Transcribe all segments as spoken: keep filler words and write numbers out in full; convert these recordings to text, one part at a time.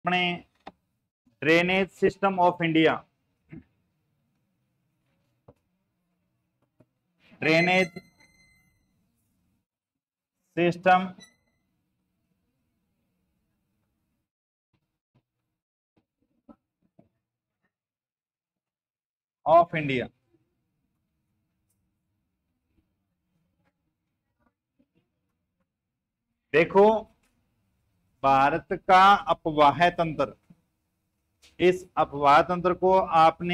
अपने drainage system of India, drainage system of India. देखो, भारत का अपवाह तंत्र, इस अपवाह तंत्र को आपने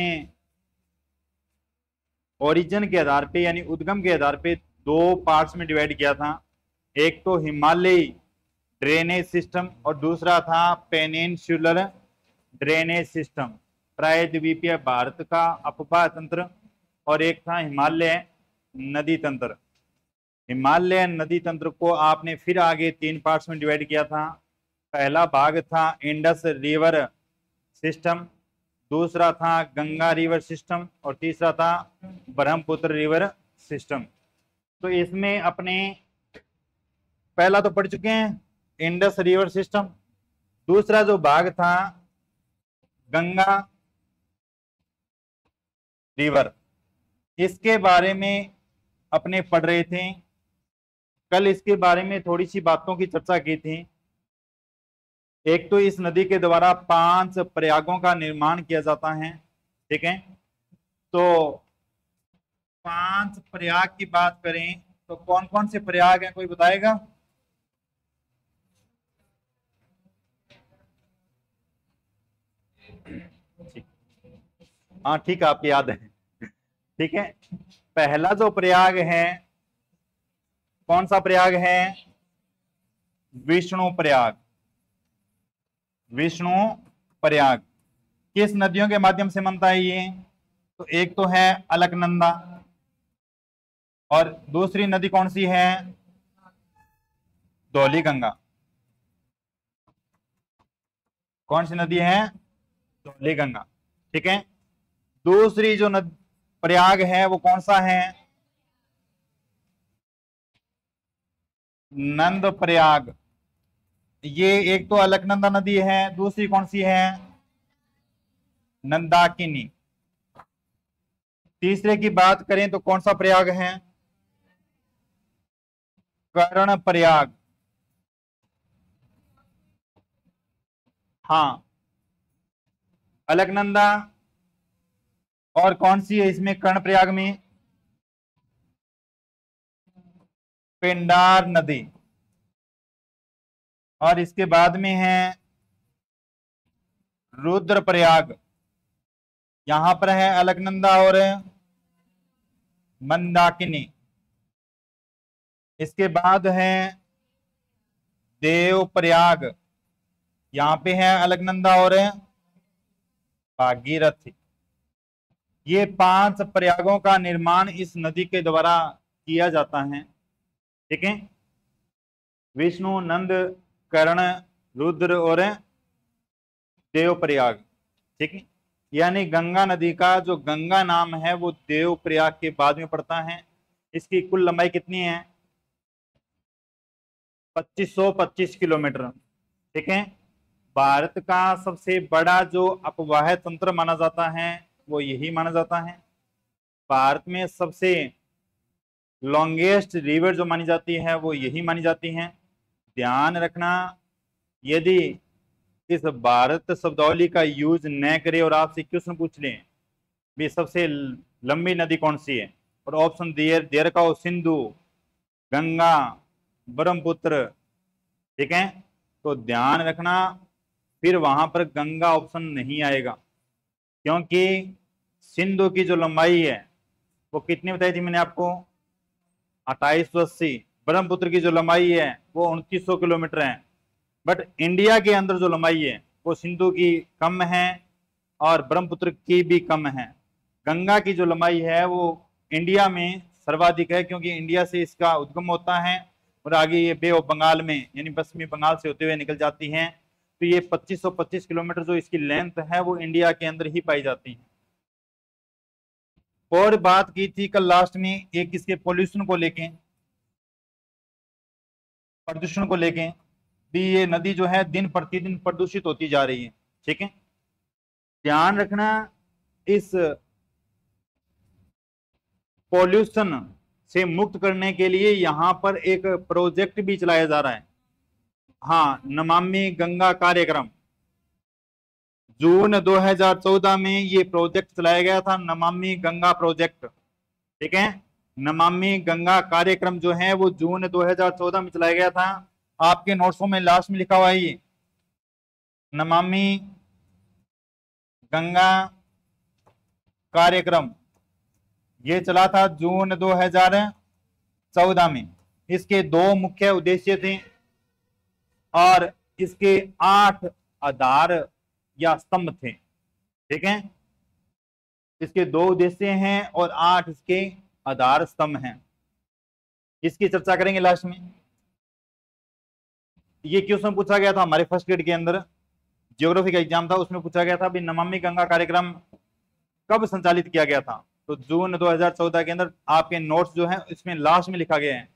ओरिजिन के आधार पे यानी उद्गम के आधार पे दो पार्ट्स में डिवाइड किया था। एक तो हिमालयी ड्रेनेज सिस्टम और दूसरा था पेनिनसुलर ड्रेनेज सिस्टम, प्रायद्वीपीय भारत का अपवाह तंत्र, और एक था हिमालय नदी तंत्र। हिमालय नदी तंत्र को आपने फिर आगे तीन पार्ट्स में डिवाइड किया था। पहला भाग था इंडस रिवर सिस्टम, दूसरा था गंगा रिवर सिस्टम और तीसरा था ब्रह्मपुत्र रिवर सिस्टम। तो इसमें अपने पहला तो पढ़ चुके हैं इंडस रिवर सिस्टम, दूसरा जो भाग था गंगा रिवर, इसके बारे में अपने पढ़ रहे थे। कल इसके बारे में थोड़ी सी बातों की चर्चा की थी। एक तो इस नदी के द्वारा पांच प्रयागों का निर्माण किया जाता है, ठीक है। तो पांच प्रयाग की बात करें तो कौन कौन से प्रयाग हैं, कोई बताएगा? हाँ ठीक है, आपको याद है, ठीक है। पहला जो प्रयाग है, कौन सा प्रयाग है? विष्णु प्रयाग। विष्णु प्रयाग किस नदियों के माध्यम से बनता है ये? तो एक तो है अलकनंदा, और दूसरी नदी कौन सी है? धौलीगंगा। कौन सी नदी है? धौलीगंगा, ठीक है। दूसरी जो नद प्रयाग है वो कौन सा है? नंद प्रयाग। ये एक तो अलकनंदा नदी है, दूसरी कौन सी है? नंदाकिनी। तीसरे की बात करें तो कौन सा प्रयाग है? कर्ण प्रयाग। हाँ, अलकनंदा और कौन सी है इसमें कर्ण प्रयाग में? पिंडार नदी। और इसके बाद में है रुद्रप्रयाग। यहां पर है अलकनंदा और मंदाकिनी। इसके बाद है देवप्रयाग, यहां पे है अलकनंदा और भागीरथी। ये पांच प्रयागों का निर्माण इस नदी के द्वारा किया जाता है, ठीक है। विष्णु, नंद, कर्ण, रुद्र और देवप्रयाग, ठीक है। यानी गंगा नदी का जो गंगा नाम है वो देवप्रयाग के बाद में पड़ता है। इसकी कुल लंबाई कितनी है? पच्चीस सौ पच्चीस किलोमीटर, ठीक है। भारत का सबसे बड़ा जो अपवाह तंत्र माना जाता है वो यही माना जाता है। भारत में सबसे लॉन्गेस्ट रिवर जो मानी जाती है वो यही मानी जाती है। ध्यान रखना, यदि इस भारत शब्दावली का यूज न करे और आपसे क्वेश्चन पूछ लें भी सबसे लंबी नदी कौन सी है, और ऑप्शन देर देर का हो सिंधु, गंगा, ब्रह्मपुत्र, ठीक है, तो ध्यान रखना फिर वहां पर गंगा ऑप्शन नहीं आएगा, क्योंकि सिंधु की जो लंबाई है वो कितनी बताई थी मैंने आपको? अट्ठाईस सौ अस्सी। ब्रह्मपुत्र की जो लंबाई है वो उनतीस सौ किलोमीटर है। बट इंडिया के अंदर जो लंबाई है वो सिंधु की कम है और ब्रह्मपुत्र की भी कम है। गंगा की जो लंबाई है वो इंडिया में सर्वाधिक है, क्योंकि इंडिया से इसका उद्गम होता है और आगे ये बे ऑफ बंगाल में यानी पश्चिमी बंगाल से होते हुए निकल जाती हैं। तो ये पच्चीस सौ पच्चीस किलोमीटर जो इसकी लेंथ है वो इंडिया के अंदर ही पाई जाती है। और बात की थी कल लास्ट में एक इसके पोल्यूशन को लेके, प्रदूषण को लेके, भी ये नदी जो है दिन प्रतिदिन प्रदूषित होती जा रही है। ठीक है, ध्यान रखना, इस पॉल्यूशन से मुक्त करने के लिए यहाँ पर एक प्रोजेक्ट भी चलाया जा रहा है। हाँ, नमामि गंगा कार्यक्रम, जून दो हज़ार चौदह में ये प्रोजेक्ट चलाया गया था, नमामि गंगा प्रोजेक्ट। ठीक है, नमामि गंगा कार्यक्रम जो है वो जून दो हज़ार चौदह में चलाया गया था। आपके नोट्सों में लास्ट में लिखा हुआ है ये नमामि गंगा कार्यक्रम, ये चला था जून दो हज़ार चौदह में। इसके दो मुख्य उद्देश्य थे और इसके आठ आधार या स्तंभ थे। ठीक है, इसके दो उद्देश्य हैं और आठ इसके आधार स्तंभ हैं। इसकी चर्चा करेंगे लास्ट में। ये क्वेश्चन पूछा गया था हमारे फर्स्ट ग्रेड के अंदर, ज्योग्राफी का एग्जाम था, उसमें पूछा गया था भी नमामि गंगा कार्यक्रम कब संचालित किया गया था, तो जून दो हज़ार चौदह के अंदर। आपके नोट्स जो है इसमें लास्ट में लिखा गया है।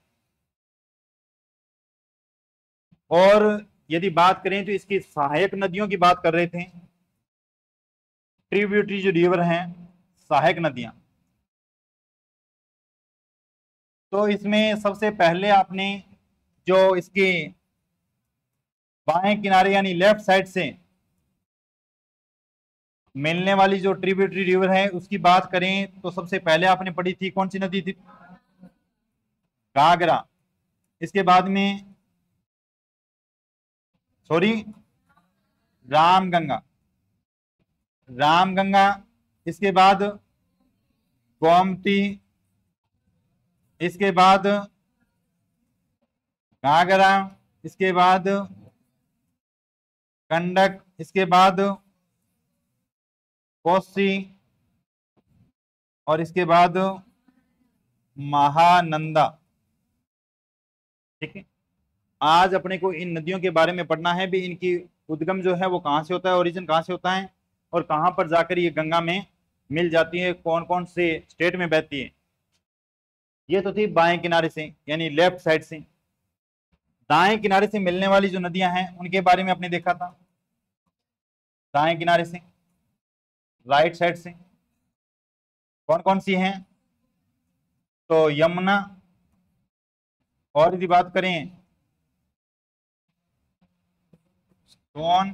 और यदि बात करें तो इसकी सहायक नदियों की बात कर रहे थे, ट्रिब्यूटरी जो रिवर हैं, सहायक नदियां, तो इसमें सबसे पहले आपने जो इसके बाएं किनारे यानी लेफ्ट साइड से मिलने वाली जो ट्रिब्यूटरी रिवर है उसकी बात करें तो सबसे पहले आपने पढ़ी थी, कौन सी नदी थी? घाघरा। इसके बाद में सॉरी रामगंगा, रामगंगा। इसके बाद गोमती, इसके बाद घाघरा, इसके बाद गंडक, इसके बाद कोसी और इसके बाद महानंदा। ठीक है, आज अपने को इन नदियों के बारे में पढ़ना है भी, इनकी उद्गम जो है वो कहाँ से होता है, ओरिजिन कहाँ से होता है और कहाँ पर जाकर ये गंगा में मिल जाती है, कौन कौन से स्टेट में बहती है। ये तो थी बाएं किनारे से यानी लेफ्ट साइड से। दाएं किनारे से मिलने वाली जो नदियां हैं उनके बारे में आपने देखा था, दाएं किनारे से, राइट साइड से कौन कौन सी हैं, तो यमुना, और यदि बात करें कौन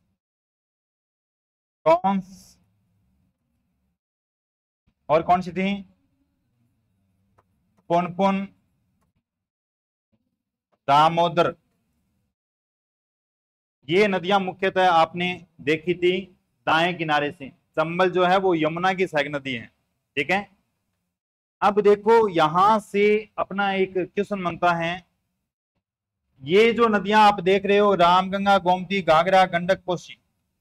कौन और कौन सी थी, पुनपुन, दामोदर। ये नदियां मुख्यतः आपने देखी थी दाएं किनारे से। चंबल जो है वो यमुना की सहायक नदी है। ठीक है, अब देखो यहां से अपना एक क्वेश्चन बनता है, ये जो नदियां आप देख रहे हो, रामगंगा, गोमती, घाघरा, गंडक, कोसी,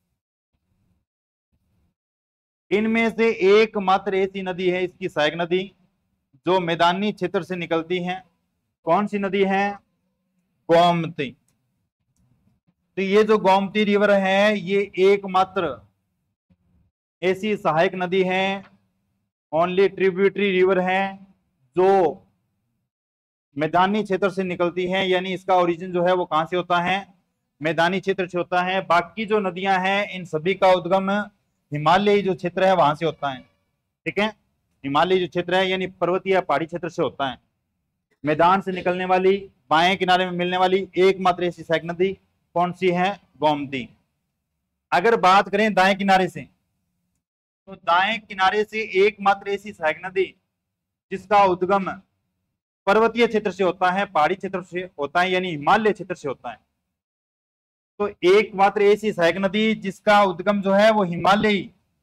इनमें से एकमात्र ऐसी नदी है, इसकी सहायक नदी, जो मैदानी क्षेत्र से निकलती है। कौन सी नदी है? गोमती। तो ये जो गोमती रिवर है ये एकमात्र ऐसी सहायक नदी है, ओनली ट्रिब्यूटरी रिवर है, जो मैदानी क्षेत्र से निकलती है, यानी इसका ओरिजिन जो है वो कहां से होता है? मैदानी क्षेत्र से होता है। बाकी जो नदियां हैं इन सभी का उद्गम हिमालयी जो क्षेत्र है वहां से होता है। ठीक है, हिमालयी जो क्षेत्र है यानी पर्वतीय पहाड़ी क्षेत्र से होता है। मैदान से निकलने वाली, बाएं किनारे में मिलने वाली एकमात्र ऐसी सहायक नदी कौन सी है? गोमती। अगर बात करें दाएं किनारे से, तो दाएं किनारे से एकमात्र ऐसी सहायक नदी जिसका उद्गम पर्वतीय क्षेत्र से होता है, पहाड़ी क्षेत्र से होता है, यानी हिमालय क्षेत्र से होता है। तो एकमात्र ऐसी सहायक नदी जिसका उद्गम जो है वो हिमालयी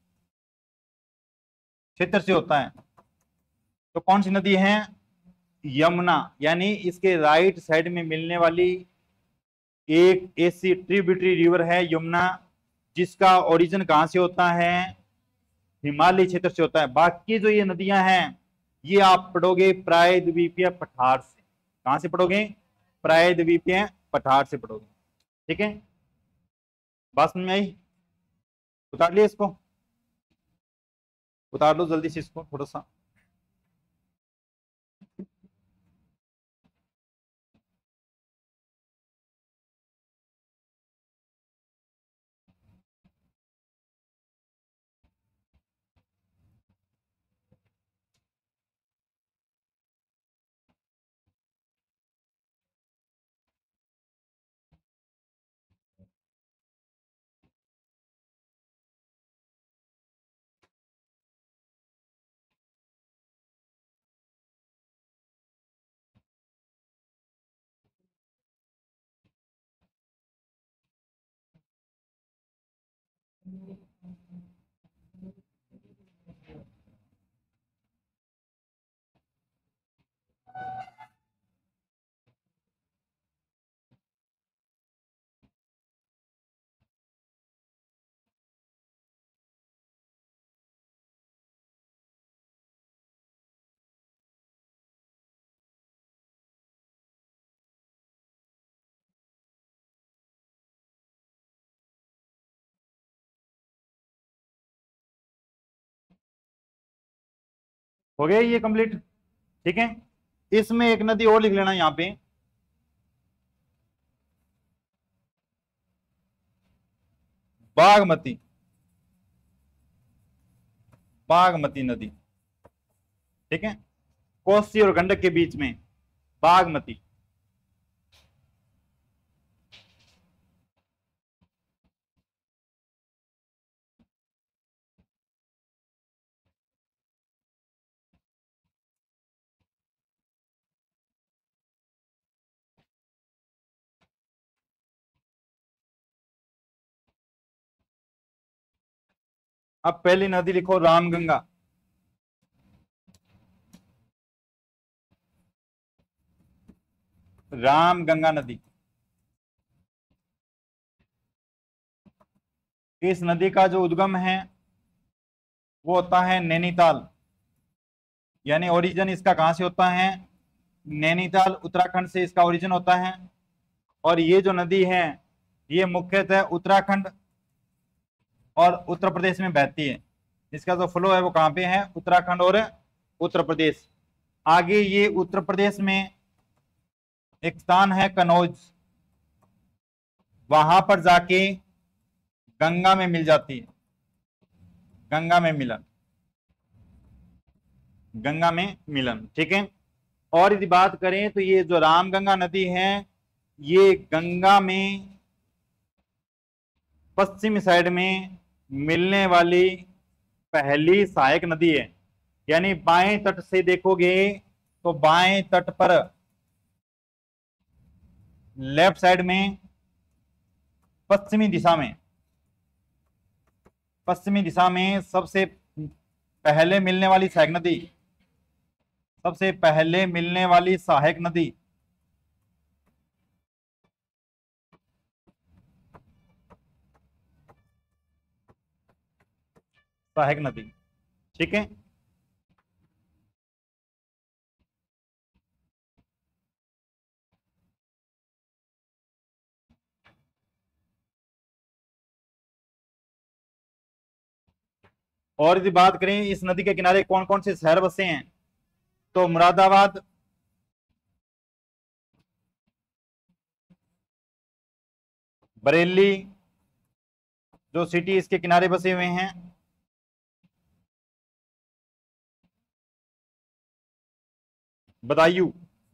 क्षेत्र से होता है, तो कौन सी नदी है? यमुना। यानी इसके राइट साइड में मिलने वाली एक ऐसी ट्रिब्यूटरी रिवर है यमुना, जिसका ओरिजिन कहां से होता है? हिमालय क्षेत्र से होता है। बाकी जो ये नदियां हैं ये आप पढ़ोगे प्रायद्वीपीय पठार से। कहां से पढ़ोगे? प्रायद्वीपीय पठार से पढ़ोगे। ठीक है, बात समझ में आई? उतार लिया इसको, उतार लो जल्दी से इसको थोड़ा सा। हो गया ये कंप्लीट। ठीक है, इसमें एक नदी और लिख लेना यहां पे, बागमती। बागमती नदी, ठीक है, कोसी और गंडक के बीच में बागमती। अब पहली नदी लिखो रामगंगा। रामगंगा नदी। इस नदी का जो उद्गम है वो होता है नैनीताल, यानी ओरिजिन इसका कहां से होता है, नैनीताल उत्तराखंड से इसका ओरिजिन होता है। और ये जो नदी है ये मुख्यतः उत्तराखंड और उत्तर प्रदेश में बहती है। इसका जो फ्लो है वो कहां पे है, उत्तराखंड और उत्तर प्रदेश। आगे ये उत्तर प्रदेश में एक स्थान है कनौज, वहां पर जाके गंगा में मिल जाती है, गंगा में मिलन, गंगा में मिलन। ठीक है, और यदि बात करें तो ये जो रामगंगा नदी है ये गंगा में पश्चिमी साइड में मिलने वाली पहली सहायक नदी है। यानी बाएं तट से देखोगे तो बाएं तट पर लेफ्ट साइड में पश्चिमी दिशा में, पश्चिमी दिशा में सबसे पहले मिलने वाली सहायक नदी, सबसे पहले मिलने वाली सहायक नदी सहायक नदी। ठीक है, और यदि बात करें इस नदी के किनारे कौन कौन से शहर बसे हैं, तो मुरादाबाद, बरेली जो सिटी इसके किनारे बसे हुए हैं, बदायूं,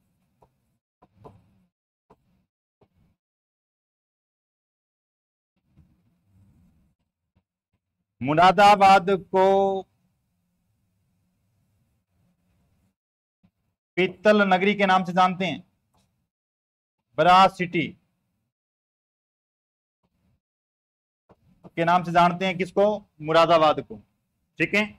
मुरादाबाद को पीतल नगरी के नाम से जानते हैं, ब्रास सिटी के नाम से जानते हैं किसको, मुरादाबाद को। ठीक है,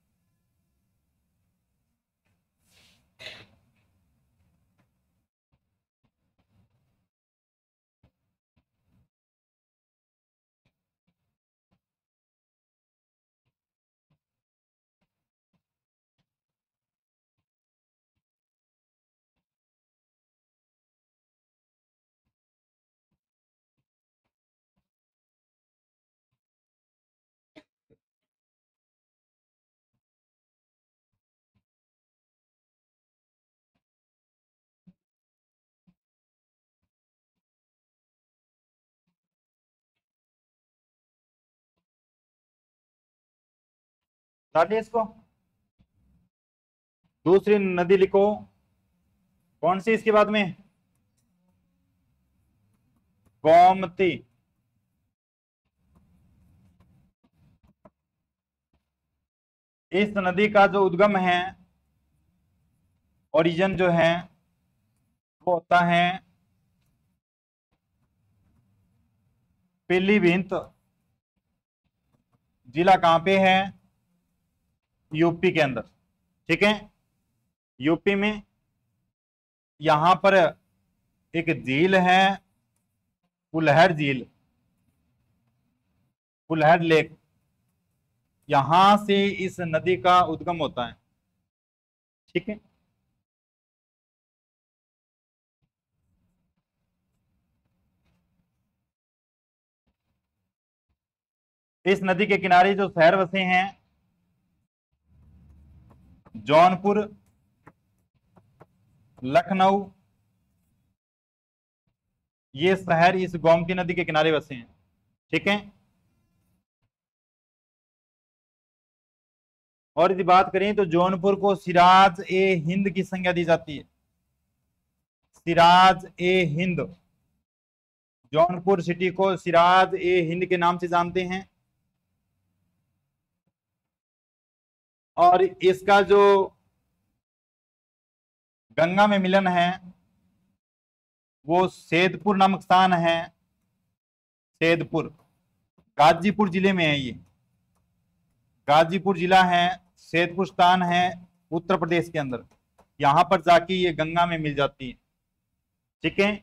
डालिए इसको। दूसरी नदी लिखो, कौन सी इसके बाद में, गोमती। इस नदी का जो उद्गम है, ओरिजिन जो है वो होता है पीलीभीत जिला कहां पे है? यूपी के अंदर। ठीक है, यूपी में यहां पर एक झील है, फुलहर झील, फुलहर लेक, यहां से इस नदी का उद्गम होता है। ठीक है, इस नदी के किनारे जो शहर बसे हैं, जौनपुर, लखनऊ, ये शहर इस गोमती नदी के किनारे बसे हैं। ठीक है, और यदि बात करें तो जौनपुर को सिराज ए हिंद की संज्ञा दी जाती है। सिराज ए हिंद, जौनपुर सिटी को सिराज ए हिंद के नाम से जानते हैं। और इसका जो गंगा में मिलन है वो सैदपुर नामक स्थान है। सैदपुर गाजीपुर जिले में है, ये गाजीपुर जिला है, सैदपुर स्थान है उत्तर प्रदेश के अंदर। यहां पर जाके ये गंगा में मिल जाती है। ठीक है,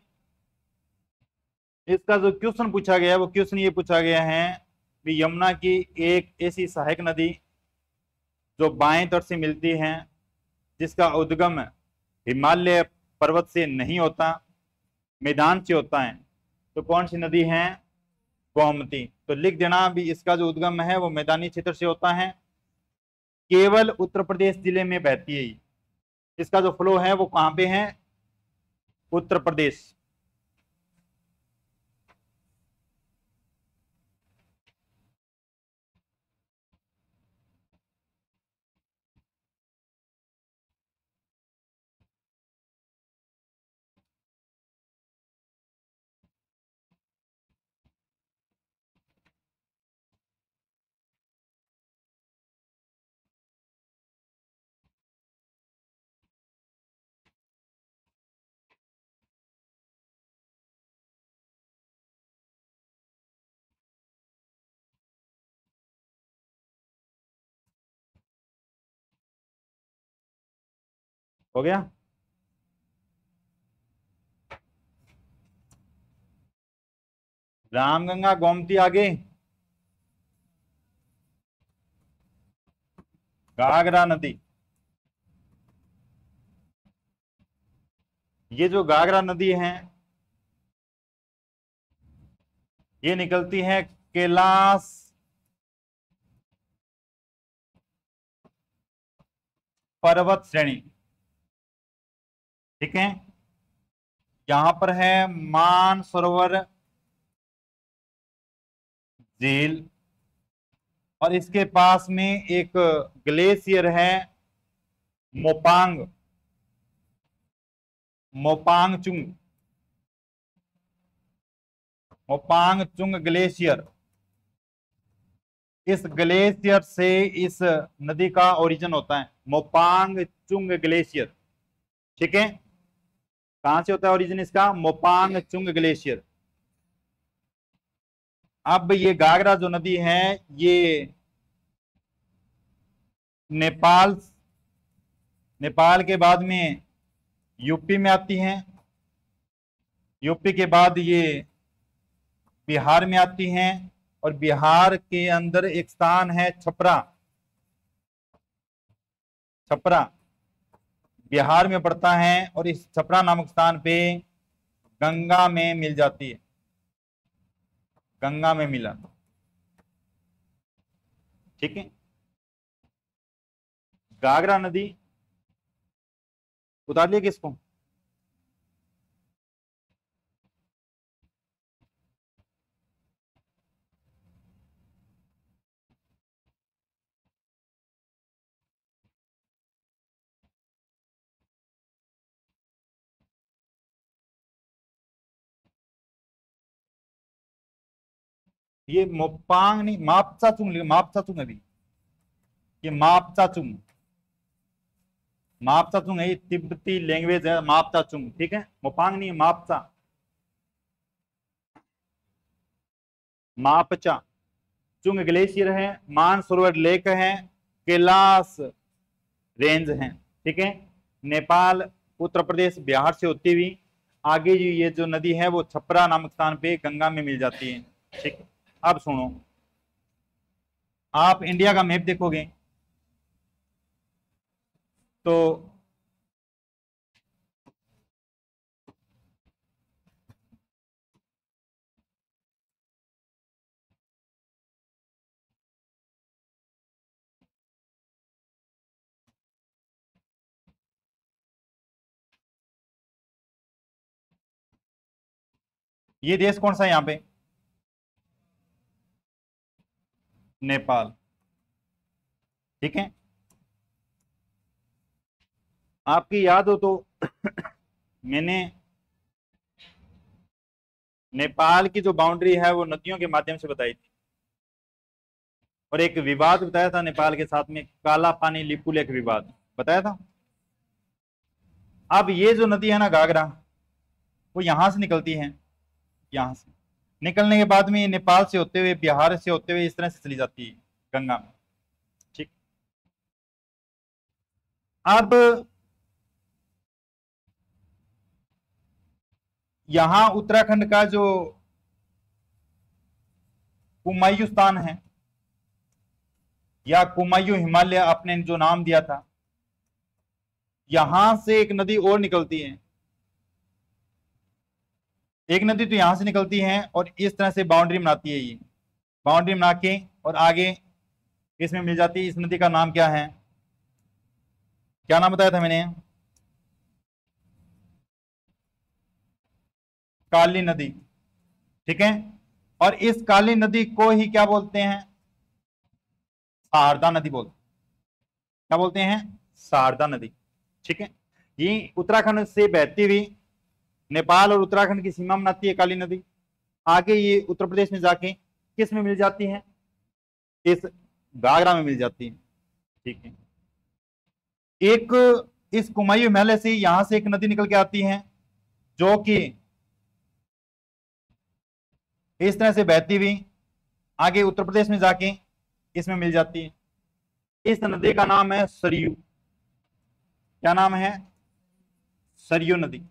इसका जो क्वेश्चन पूछा गया है वो क्वेश्चन ये पूछा गया है कि यमुना की एक ऐसी सहायक नदी जो बाएं तट से मिलती है, जिसका उद्गम हिमालय पर्वत से नहीं होता, मैदान से होता है, तो कौन सी नदी है? गोमती। तो लिख देना भी, इसका जो उद्गम है वो मैदानी क्षेत्र से होता है, केवल उत्तर प्रदेश जिले में बहती है। इसका जो फ्लो है वो कहां पे है? उत्तर प्रदेश। हो गया? रामगंगा गोमती आगे, घाघरा नदी। ये जो घाघरा नदी है ये निकलती है कैलाश पर्वत श्रेणी। ठीक है, यहां पर है मानसरोवर झील, और इसके पास में एक ग्लेशियर है मोपांग, मोपांगचुंग, मोपांगचुंग ग्लेशियर। इस ग्लेशियर से इस नदी का ओरिजिन होता है, मोपांगचुंग ग्लेशियर। ठीक है, कहां से होता है ओरिजिन इसका? मोपांगचुंग ग्लेशियर। अब ये घाघरा जो नदी है ये नेपाल, नेपाल के बाद में यूपी में आती है, यूपी के बाद ये बिहार में आती हैं, और बिहार के अंदर एक स्थान है छपरा। छपरा बिहार में पड़ता है, और इस छपरा नामक स्थान पे गंगा में मिल जाती है, गंगा में मिला। ठीक है, घाघरा नदी उतार लिया किसको? ये मोपांग नहीं, मापचाचुंग, मापचाचुंग नदी, ये मापचाचुंग, मापचाचुंग है, ये तिब्बती लैंग्वेज है मापचाचुंग। ठीक है, मोपांग नहीं, मापचा, मापचा। चुंग ग्लेशियर है, मानसरोवर लेक है, कैलाश रेंज है। ठीक है, नेपाल, उत्तर प्रदेश, बिहार से होती हुई आगे जो ये जो नदी है वो छपरा नामक स्थान पे गंगा में मिल जाती है। ठीक, अब सुनो, आप इंडिया का मैप देखोगे तो ये देश कौन सा है यहाँ पे? नेपाल। ठीक है, आपकी याद हो तो मैंने नेपाल की जो बाउंड्री है वो नदियों के माध्यम से बताई थी, और एक विवाद बताया था नेपाल के साथ में, काला पानी लिपुलेख विवाद बताया था। अब ये जो नदी है ना घाघरा, वो यहां से निकलती है, यहां से निकलने के बाद में नेपाल से होते हुए, बिहार से होते हुए इस तरह से चली जाती है गंगा में। ठीक, अब यहां उत्तराखंड का जो कुमायूं स्थान है या कुमायूं हिमालय आपने जो नाम दिया था, यहां से एक नदी और निकलती है, एक नदी तो यहां से निकलती है और इस तरह से बाउंड्री बनाती है, ये बाउंड्री बना के और आगे इसमें मिल जाती है। इस नदी का नाम क्या है? क्या नाम बताया था मैंने? काली नदी। ठीक है, और इस काली नदी को ही क्या बोलते हैं? शारदा नदी बोलते, क्या बोलते हैं? शारदा नदी। ठीक है, ये उत्तराखंड से बहती हुई नेपाल और उत्तराखंड की सीमा बनाती है काली नदी। आगे ये उत्तर प्रदेश में जाके किस में मिल जाती है? इस घाघरा में मिल जाती है। ठीक है, एक इस कुमायूं हिमालय से यहां से एक नदी निकल के आती है जो कि इस तरह से बहती हुई आगे उत्तर प्रदेश में जाके इसमें मिल जाती है। इस नदी का नाम है सरयू। क्या नाम है? सरयू नदी।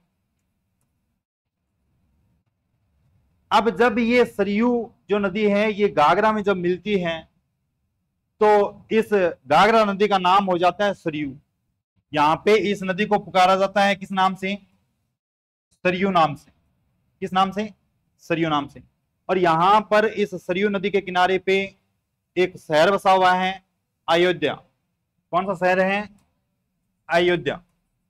अब जब ये सरयू जो नदी है ये घाघरा में जब मिलती है तो इस घाघरा नदी का नाम हो जाता है सरयू। यहां पे इस नदी को पुकारा जाता है किस नाम से? सरयू नाम से। किस नाम से? सरयू नाम से। और यहां पर इस सरयू नदी के किनारे पे एक शहर बसा हुआ है, अयोध्या। कौन सा शहर है? अयोध्या।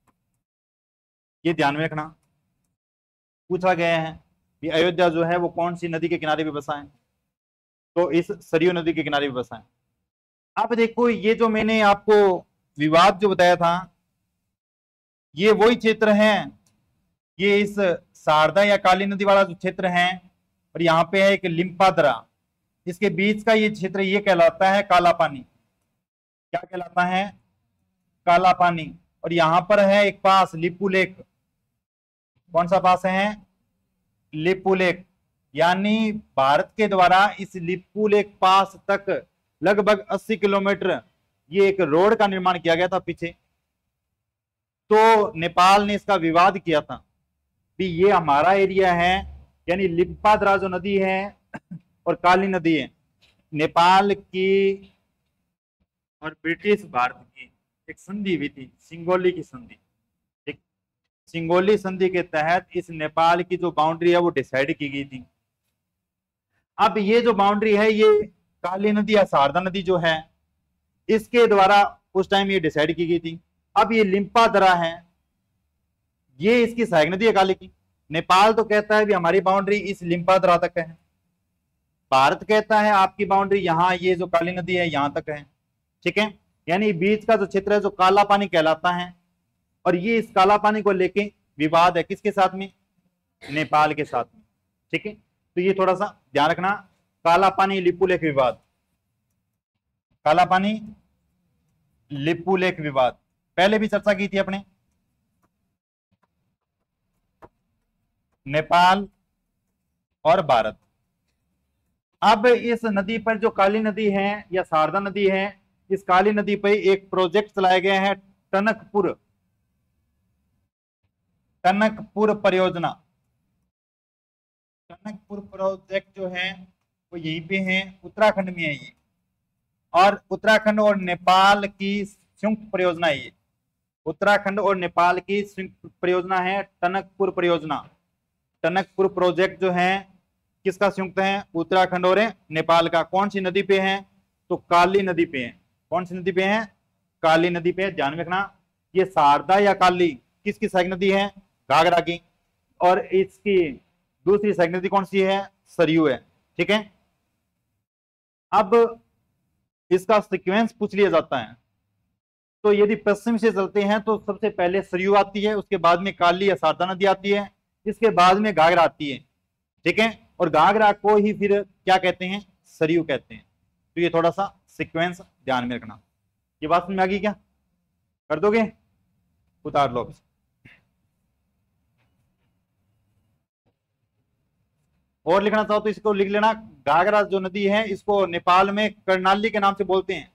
ये ध्यान में रखना, पूछा गया है कि अयोध्या जो है वो कौन सी नदी के किनारे पे बसा है, तो इस सरयू नदी के किनारे पे बसा है। अब देखो, ये जो मैंने आपको विवाद जो बताया था ये वही क्षेत्र है, ये इस शारदा या काली नदी वाला जो क्षेत्र है, और यहाँ पे है एक लिम्पा दरा, इसके बीच का ये क्षेत्र ये कहलाता है काला पानी। क्या कहलाता है? काला पानी। और यहाँ पर है एक पास लिपू लेक। कौन सा पास है? लिपू लेक। यानी भारत के द्वारा इस लिपू लेक पास तक लगभग अस्सी किलोमीटर ये एक रोड का निर्माण किया गया था पीछे। तो नेपाल ने इसका विवाद किया था कि ये हमारा एरिया है, यानी लिम्पादरा जो नदी है और काली नदी है, नेपाल की और ब्रिटिश भारत की एक संधि हुई थी, सिंगोली की संधि। ठीक, सिंगोली संधि के तहत इस नेपाल की जो बाउंड्री है वो डिसाइड की गई थी। अब ये जो बाउंड्री है ये काली नदी या शारदा नदी जो है इसके द्वारा उस टाइम ये डिसाइड की गई थी। अब ये लिम्पा दरा है, ये इसकी सहायक नदी है काली की। नेपाल तो कहता है भी हमारी बाउंड्री इस लिम्पा दरा तक है, भारत कहता है आपकी बाउंड्री यहाँ ये जो काली नदी है यहां तक है। ठीक है, यानी बीच का जो क्षेत्र है जो काला पानी कहलाता है, और ये इस काला पानी को लेके विवाद है किसके साथ में? नेपाल के साथ में। ठीक है, तो ये थोड़ा सा ध्यान रखना, काला पानी लिपुलेख विवाद, काला पानी लिपुलेख विवाद पहले भी चर्चा की थी अपने। नेपाल और भारत, अब इस नदी पर जो काली नदी है या शारदा नदी है, इस काली नदी पर एक प्रोजेक्ट चलाया गया है, टनकपुर टनकपुर परियोजना। टनकपुर प्रोजेक्ट जो है वो यहीं पे है, उत्तराखंड में है ये, और उत्तराखंड और नेपाल की संयुक्त परियोजना है ये। उत्तराखंड और नेपाल की संयुक्त परियोजना है टनकपुर परियोजना। टनकपुर प्रोजेक्ट जो है किसका संयुक्त है? उत्तराखंड और नेपाल का। कौन सी नदी पे है? तो काली नदी पे है। कौन सी नदी पे है? काली नदी पे। ध्यान में रखना, ये शारदा या काली किसकी सहायक नदी है? घाघरा की। और इसकी दूसरी सहायक नदी कौन सी है? सरयू है। ठीक है, अब इसका सीक्वेंस पूछ लिया जाता है। तो यदि पश्चिम से चलते हैं तो सबसे पहले सरयू आती है, उसके बाद में काली या शारदा नदी आती है, इसके बाद में घाघरा आती है। ठीक है, और घाघरा को ही फिर क्या कहते हैं? सरयू कहते हैं। तो ये थोड़ा सा सीक्वेंस ध्यान में रखना। ये बात समझ में आ गई क्या? कर दोगे? उतार लो। और लिखना चाहो तो इसको लिख लेना। घाघरा जो नदी है इसको नेपाल में कर्णाली के नाम से बोलते हैं।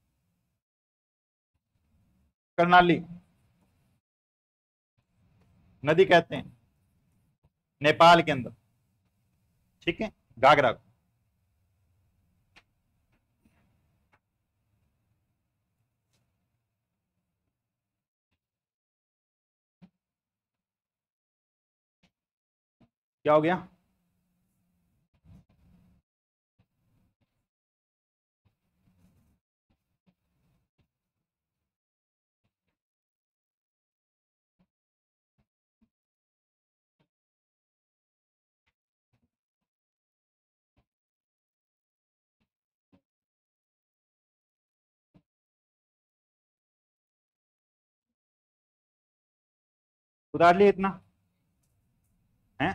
कर्णाली नदी कहते हैं नेपाल के अंदर। ठीक है, घाघरा को। क्या हो गया? उतार लिए इतना है?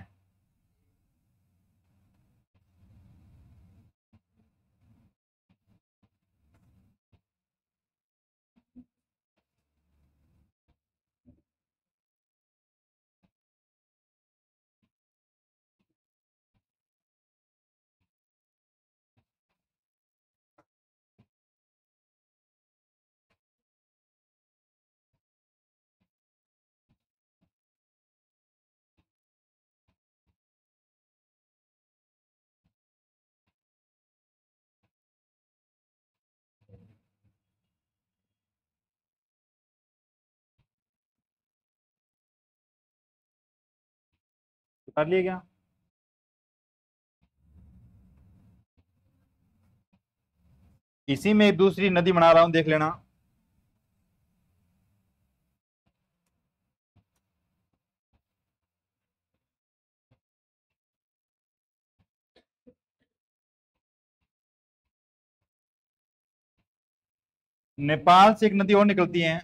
उतार लिए क्या? इसी में एक दूसरी नदी बना रहा हूं, देख लेना। नेपाल से एक नदी और निकलती है।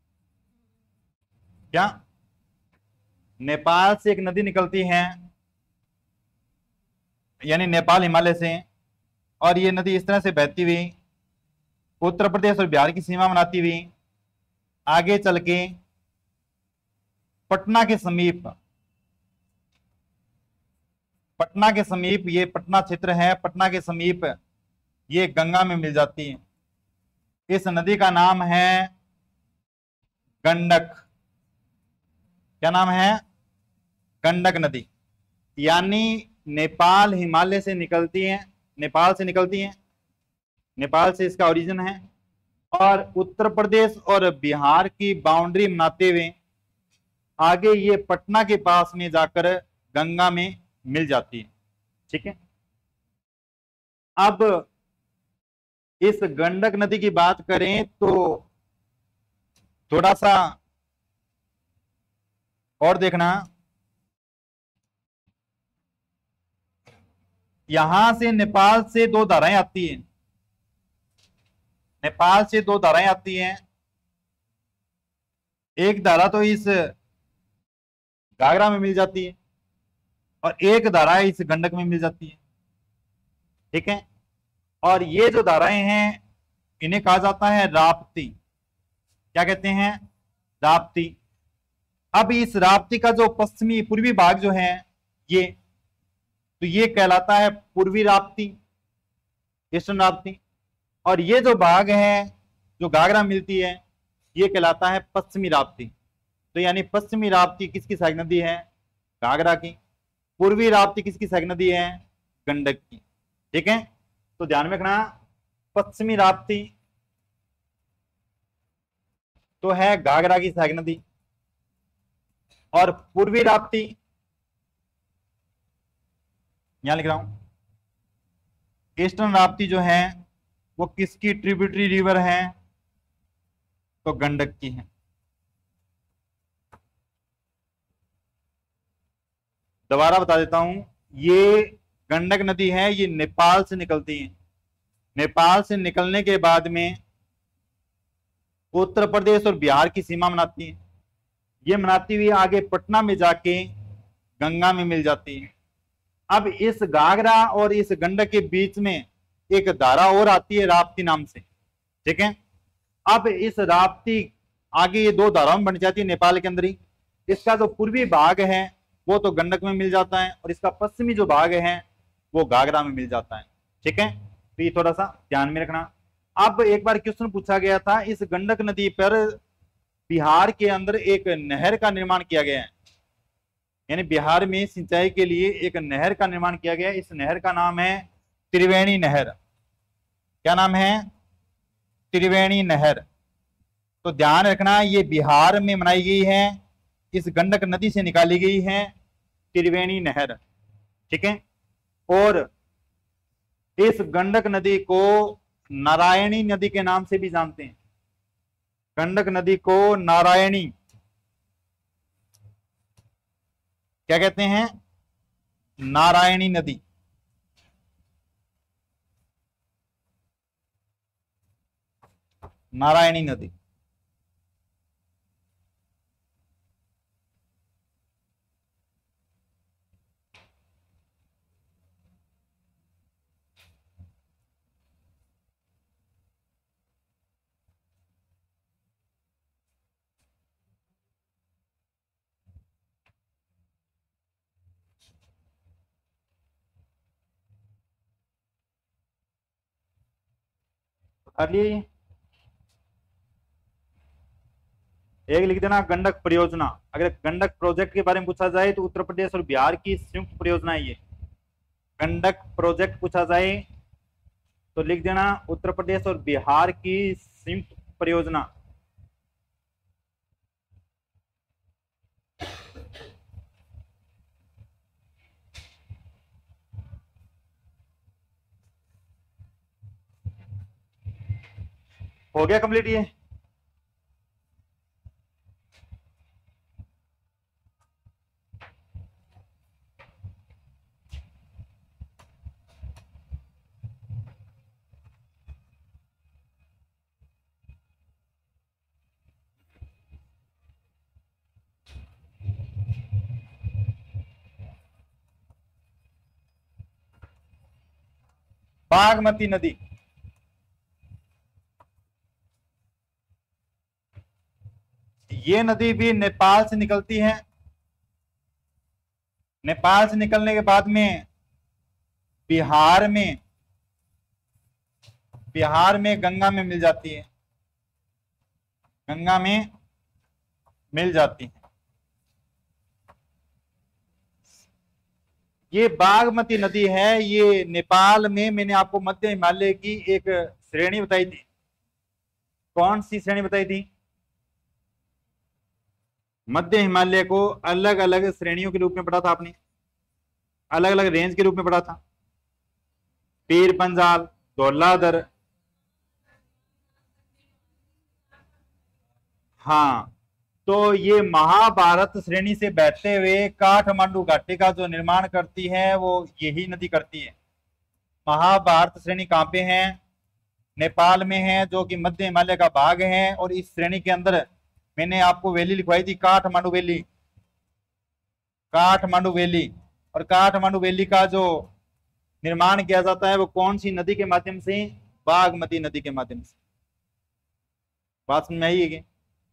क्या? नेपाल से एक नदी निकलती है, यानी नेपाल हिमालय से, और ये नदी इस तरह से बहती हुई उत्तर प्रदेश और बिहार की सीमा बनाती हुई आगे चल के पटना के समीप, पटना के समीप, ये पटना क्षेत्र है, पटना के समीप ये गंगा में मिल जाती है। इस नदी का नाम है गंडक। क्या नाम है? गंडक नदी। यानी नेपाल हिमालय से निकलती है, नेपाल से निकलती है, नेपाल से इसका ओरिजिन है, और उत्तर प्रदेश और बिहार की बाउंड्री बनाते हुए आगे ये पटना के पास में जाकर गंगा में मिल जाती है। ठीक है, अब इस गंडक नदी की बात करें तो थोड़ा सा और देखना, यहां से नेपाल से दो धाराएं आती हैं, नेपाल से दो धाराएं आती हैं। एक धारा तो इस घाघरा में मिल जाती है और एक धारा इस गंडक में मिल जाती है। ठीक है, और ये जो धाराएं हैं इन्हें कहा जाता है राप्ती। क्या कहते हैं? राप्ती। अब इस राप्ती का जो पश्चिमी पूर्वी भाग जो है ये, तो ये कहलाता है पूर्वी राप्ती। ईस्टर्न राप्ती। और ये जो भाग है जो घाघरा मिलती है ये कहलाता है पश्चिमी राप्ती। तो यानी पश्चिमी राप्ती किसकी सहायक नदी है? घाघरा की। पूर्वी राप्ती किसकी सहायक नदी है? गंडक की। ठीक है, तो ध्यान में रखना, पश्चिमी राप्ती तो है घाघरा की सहायक नदी, और पूर्वी राप्ती यहां लिख रहा हूं, ईस्टर्न राप्ती जो है वो किसकी ट्रिब्यूटरी रिवर है? तो गंडक की है। दोबारा बता देता हूं, ये गंडक नदी है, ये नेपाल से निकलती है। नेपाल से निकलने के बाद में उत्तर प्रदेश और बिहार की सीमा बनाती है। ये बनाती हुई आगे पटना में जाके गंगा में मिल जाती है। अब इस घाघरा और इस गंडक के बीच में एक धारा और आती है राप्ती नाम से। ठीक है, अब इस राप्ती आगे ये दो धाराओं में बन जाती है नेपाल के अंदर ही। इसका जो पूर्वी भाग है वो तो गंडक में मिल जाता है, और इसका पश्चिमी जो भाग है वो घाघरा में मिल जाता है। ठीक है, तो ये थोड़ा सा ध्यान में रखना। अब एक बार क्वेश्चन पूछा गया था, इस गंडक नदी पर बिहार के अंदर एक नहर का निर्माण किया गया है, यानी बिहार में सिंचाई के लिए एक नहर का निर्माण किया गया है। इस नहर का नाम है त्रिवेणी नहर। क्या नाम है? त्रिवेणी नहर। तो ध्यान रखना, ये बिहार में बनाई गई है, इस गंडक नदी से निकाली गई है त्रिवेणी नहर। ठीक है, और इस गंडक नदी को नारायणी नदी के नाम से भी जानते हैं। गंडक नदी को नारायणी क्या कहते हैं? नारायणी नदी। नारायणी नदी। कर लिए? एक लिख देना गंडक परियोजना। अगर गंडक प्रोजेक्ट के बारे में पूछा जाए तो उत्तर प्रदेश और बिहार की संयुक्त परियोजना है ये। गंडक प्रोजेक्ट पूछा जाए तो लिख देना उत्तर प्रदेश और बिहार की संयुक्त परियोजना। हो गया कंप्लीट ये? बागमती नदी, ये नदी भी नेपाल से निकलती है। नेपाल से निकलने के बाद में बिहार में बिहार में गंगा में मिल जाती है। गंगा में मिल जाती है। ये बागमती नदी है, ये नेपाल में, मैंने आपको मध्य हिमालय की एक श्रेणी बताई थी। कौन सी श्रेणी बताई थी? मध्य हिमालय को अलग अलग श्रेणियों के रूप में पढ़ा था आपने, अलग अलग रेंज के रूप में पढ़ा था। पीर पंजाल, धौलाधर, हाँ, तो ये महाभारत श्रेणी से बहते हुए काठमांडू घाटी का जो निर्माण करती है वो यही नदी करती है। महाभारत श्रेणी कहाँ पे है? नेपाल में है, जो कि मध्य हिमालय का भाग है। और इस श्रेणी के अंदर मैंने आपको वैली लिखवाई थी, काठमांडू वैली। काठमांडू वैली, और काठमांडू वैली का जो निर्माण किया जाता है वो कौन सी नदी के माध्यम से? बागमती नदी के माध्यम से। बात समझ में आई है कि?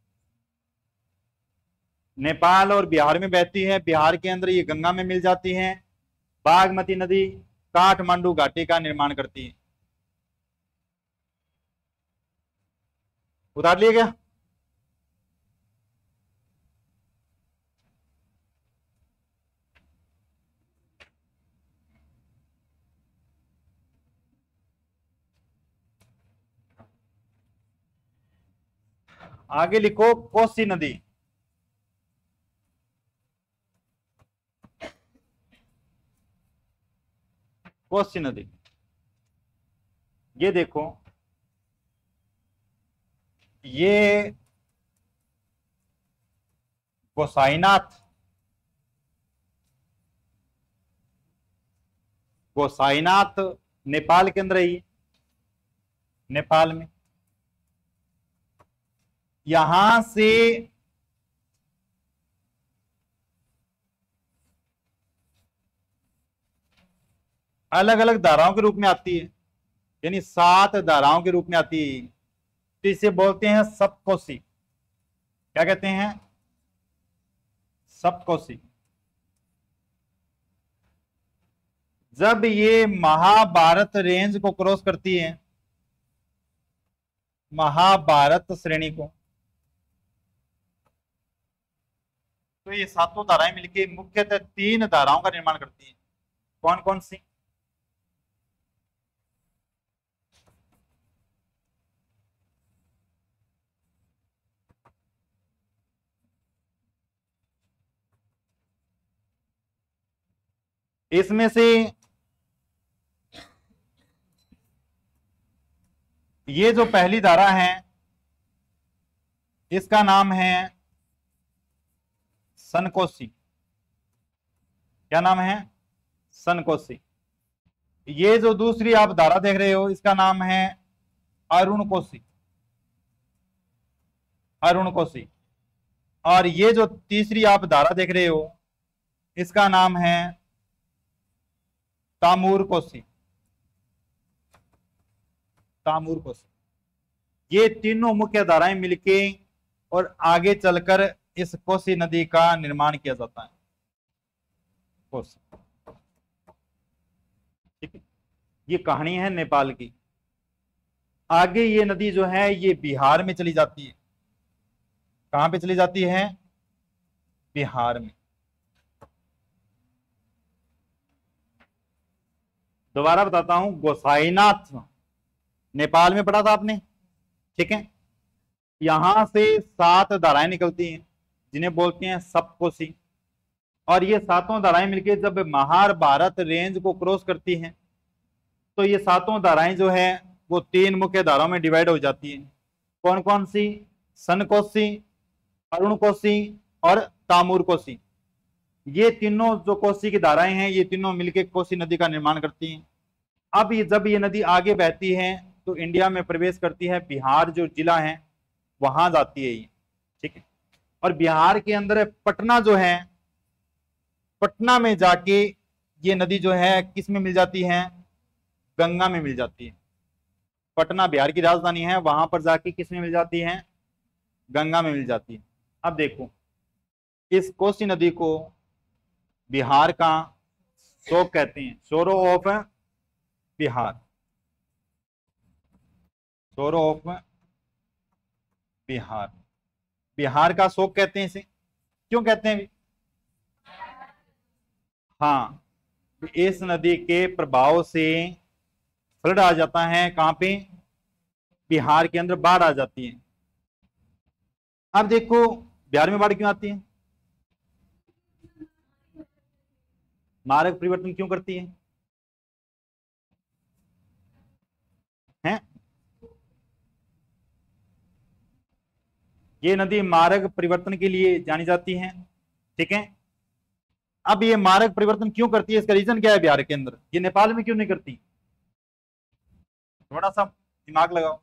नेपाल और बिहार में बहती है, बिहार के अंदर ये गंगा में मिल जाती है। बागमती नदी काठमांडू घाटी का निर्माण करती है। उतार लिया क्या? आगे लिखो कोसी नदी। कोसी नदी, ये देखो, ये गोसाईनाथ, गोसाईनाथ नेपाल के अंदर है ये, नेपाल में। यहां से अलग अलग धाराओं के रूप में आती है, यानी सात धाराओं के रूप में आती है, तो इसे बोलते हैं सप्तकोसी। क्या कहते हैं? सप्तकोसी। जब ये महाभारत रेंज को क्रॉस करती है, महाभारत श्रेणी को, तो ये सातों धाराएं मिलकर मुख्यतः तीन धाराओं का निर्माण करती है। कौन कौन सी? इसमें से ये जो पहली धारा है इसका नाम है सनकोसी। क्या नाम है? सनकोसी। ये जो दूसरी आप धारा देख रहे हो इसका नाम है अरुणकोसी, अरुणकोसी। और ये जो तीसरी आप धारा देख रहे हो इसका नाम है तामूरकोसी, तामूरकोसी। ये तीनों मुख्य धाराएं मिलके और आगे चलकर इस कोसी नदी का निर्माण किया जाता है, कोसी। ठीक है, ये कहानी है नेपाल की। आगे ये नदी जो है ये बिहार में चली जाती है। कहां पे चली जाती है? बिहार में। दोबारा बताता हूं, गोसाईनाथ नेपाल में पढ़ा था आपने, ठीक है। यहां से सात धाराएं निकलती हैं जिन्हें बोलते हैं सप्तकोसी, और ये सातों धाराएं मिलकर जब महाभारत रेंज को क्रॉस करती हैं तो ये सातों धाराएं जो है वो तीन मुख्य धाराओं में डिवाइड हो जाती हैं। कौन कौन सी? सनकोसी, अरुणकोसी और तामूरकोसी। ये तीनों जो कोसी की धाराएं हैं ये तीनों मिलकर कोसी नदी का निर्माण करती हैं। अब ये जब ये नदी आगे बहती है तो इंडिया में प्रवेश करती है, बिहार जो जिला है वहां जाती है ये, ठीक है। और बिहार के अंदर पटना जो है, पटना में जाके ये नदी जो है किस में मिल जाती है? गंगा में मिल जाती है। पटना बिहार की राजधानी है, वहां पर जाके किस में मिल जाती है? गंगा में मिल जाती है। अब देखो, इस कोसी नदी को बिहार का शोक कहते हैं, सोरो ऑफ बिहार, सोरो ऑफ बिहार। बिहार का शोक कहते हैं इसे। क्यों कहते हैं? हाँ, इस नदी के प्रभाव से फ्लड आ जाता है। कहां पे? बिहार के अंदर बाढ़ आ जाती है। अब देखो बिहार में बाढ़ क्यों आती है? मार्ग परिवर्तन क्यों करती है? हैं? ये नदी मार्ग परिवर्तन के लिए जानी जाती है, ठीक है। अब ये मार्ग परिवर्तन क्यों करती है, इसका रीजन क्या है बिहार के अंदर? ये नेपाल में क्यों नहीं करती? थोड़ा सा दिमाग लगाओ।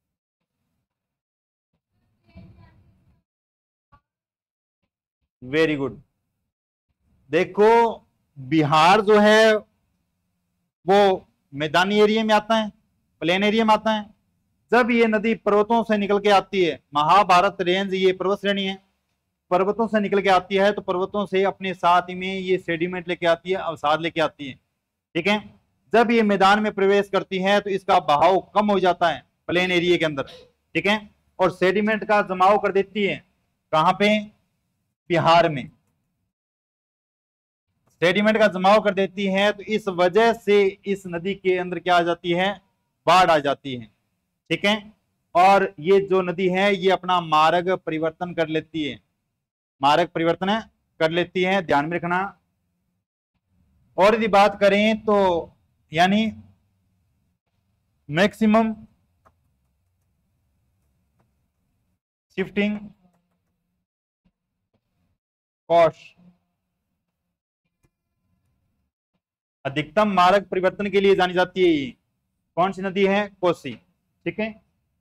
Very good. देखो बिहार जो है वो मैदानी एरिया में आता है, प्लेन एरिया में आता है। जब ये नदी पर्वतों से निकल के आती है, महाभारत रेंज ये पर्वत श्रेणी है, पर्वतों से निकल के आती है तो पर्वतों से अपने साथ में ये सेडिमेंट लेके आती है, अवसाद लेके आती है, ठीक है। जब ये मैदान में प्रवेश करती है तो इसका बहाव कम हो जाता है प्लेन एरिया के अंदर, ठीक है। और सेडिमेंट का जमाव कर देती है। कहां पे? बिहार में सेडिमेंट का जमाव कर देती है, तो इस वजह से इस नदी के अंदर क्या आ जाती है? बाढ़ आ जाती है। ठीक है, और ये जो नदी है ये अपना मार्ग परिवर्तन कर लेती है, मार्ग परिवर्तन कर लेती है, ध्यान में रखना। और यदि बात करें तो यानी मैक्सिमम शिफ्टिंग कॉस्ट, अधिकतम मार्ग परिवर्तन के लिए जानी जाती है, कौन सी नदी है? कोसी। ठीक है,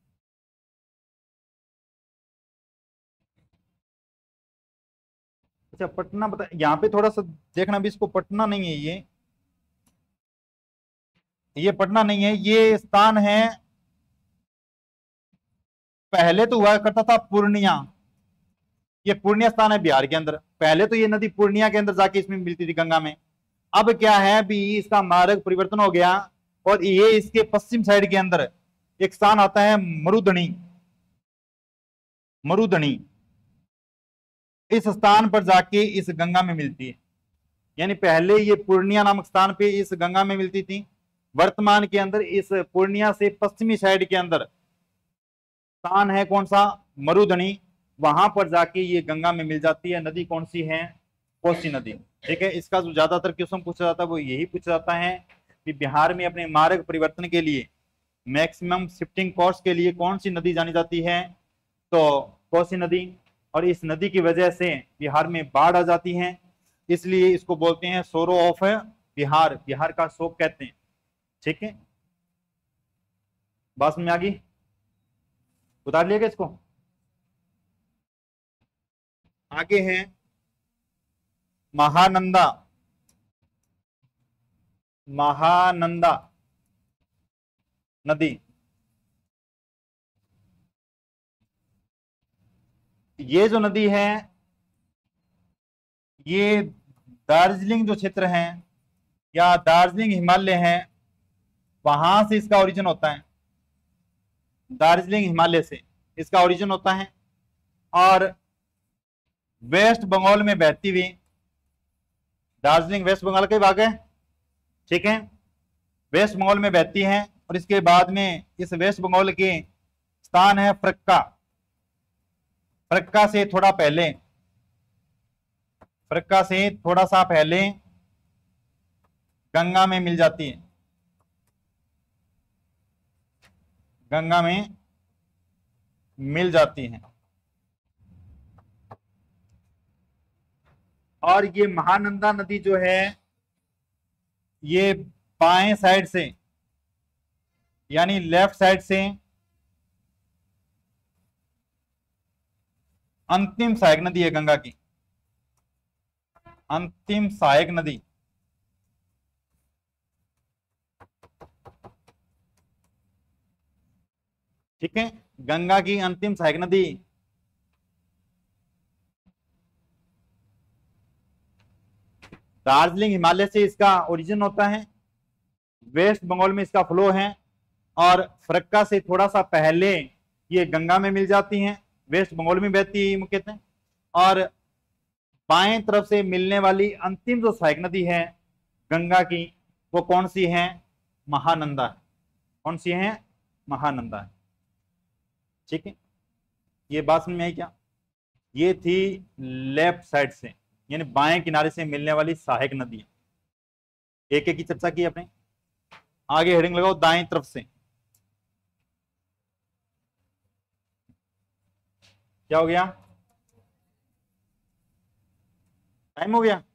अच्छा पटना बता, यहाँ पे थोड़ा सा देखना भी, इसको पटना नहीं है, ये ये पटना नहीं है, ये स्थान है, पहले तो हुआ करता था पूर्णिया, ये पूर्णिया स्थान है बिहार के अंदर। पहले तो ये नदी पूर्णिया के अंदर जाके इसमें मिलती थी गंगा में। अब क्या है भी इसका मार्ग परिवर्तन हो गया और ये इसके पश्चिम साइड के अंदर एक स्थान आता है मरुधनी, मरुधनी इस स्थान पर जाके इस गंगा में मिलती है। यानी पहले ये पूर्णिया नामक स्थान पे इस गंगा में मिलती थी, वर्तमान के अंदर इस पूर्णिया से पश्चिमी साइड के अंदर स्थान है कौन सा? मरुधनी, वहां पर जाके ये गंगा में मिल जाती है। नदी कौन सी है? कोसी नदी। ठीक है, इसका जो ज्यादातर क्वेश्चन पूछा जाता है वो यही पूछा जाता है कि बिहार में अपने मार्ग परिवर्तन के लिए मैक्सिमम शिफ्टिंग कॉस्ट के लिए कौन सी नदी जानी जाती है? तो कोसी नदी। और इस नदी की वजह से बिहार में बाढ़ आ जाती है, इसलिए इसको बोलते हैं सोरो ऑफ बिहार, बिहार का शोक कहते हैं। ठीक है, बात में आ गई? उतार लिएगा इसको। आगे है महानंदा, महानंदा नदी। ये जो नदी है ये दार्जिलिंग जो क्षेत्र है या दार्जिलिंग हिमालय है वहां से इसका ओरिजिन होता है, दार्जिलिंग हिमालय से इसका ओरिजिन होता है और वेस्ट बंगाल में बहती हुई, दार्जिलिंग वेस्ट बंगाल का भाग है। ठीक है, वेस्ट बंगाल में बहती है और इसके बाद में इस वेस्ट बंगाल के स्थान है फरक्का, फरक्का से थोड़ा पहले, फरक्का से थोड़ा सा पहले गंगा में मिल जाती है, गंगा में मिल जाती है। और ये महानंदा नदी जो है ये बाएं साइड से यानी लेफ्ट साइड से अंतिम सहायक नदी है गंगा की, अंतिम सहायक नदी। ठीक है, गंगा की अंतिम सहायक नदी दार्जिलिंग हिमालय से इसका ओरिजिन होता है, वेस्ट बंगाल में इसका फ्लो है और फरक्का से थोड़ा सा पहले ये गंगा में मिल जाती हैं, वेस्ट बंगाल में बहती है मुख्यतः। और बाएं तरफ से मिलने वाली अंतिम जो सहायक नदी है गंगा की वो कौन सी है? महानंदा है। कौन सी है? महानंदा है। ठीक है, ये बात समझ में आई क्या? ये थी लेफ्ट साइड से यानी बाएं किनारे से मिलने वाली सहायक नदी, एक एक की चर्चा की अपने। आगे हेडिंग लगाओ दाएं तरफ से। क्या हो गया? टाइम हो गया?